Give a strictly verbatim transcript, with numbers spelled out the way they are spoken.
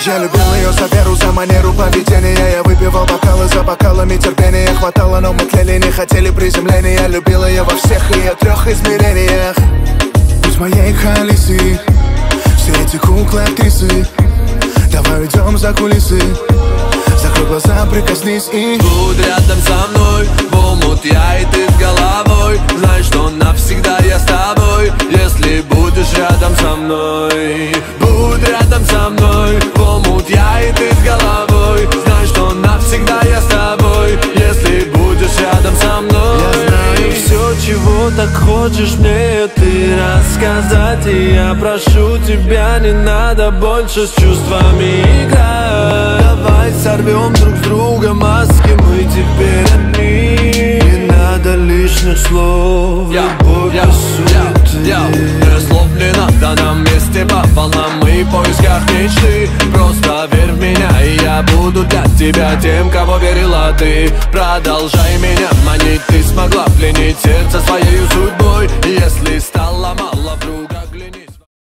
Я любил ее за веру, за манеру поведения. Я выпивал бокалы за бокалами терпения. Хватало, но мы тлели, не хотели приземления. Я любил ее во всех ее трех измерениях. Будь моей Халисы, все эти куклы актрисы. Давай уйдем за кулисы, закрой глаза, прикоснись и будь рядом со мной, в омут я и ты с головой. Знай, что навсегда я с тобой, если будешь рядом со мной. Будь рядом со мной, в омут я и ты с головой. Знай, что навсегда я с тобой, если будешь рядом со мной. Я знаю все, чего так хочешь мне ты рассказать. И я прошу тебя, не надо больше с чувствами играть. Давай сорвем друг с друга маски, мы теперь одни. Не надо лишних слов, любовь без суеты. Без слов не надо нам вместе по волнам, мы в поисках мечты. Просто верь в меня, и я буду для тебя тем, кого верила ты. Продолжай меня манить, ты смогла пленить сердце своей судьбой. Если стало мало вдруг